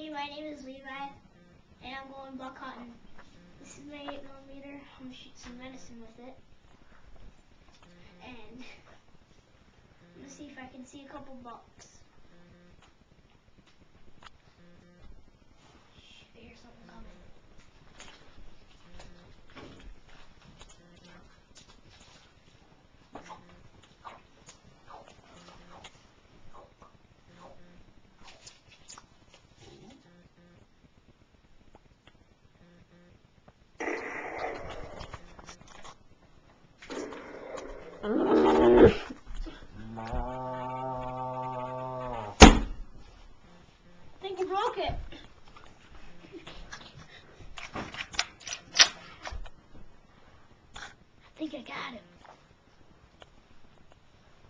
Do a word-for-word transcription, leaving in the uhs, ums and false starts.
Hey, my name is Levi, and I'm going buck hunting. This is my eight millimeter. I'm gonna shoot some venison with it, and I'm gonna see if I can see a couple bucks.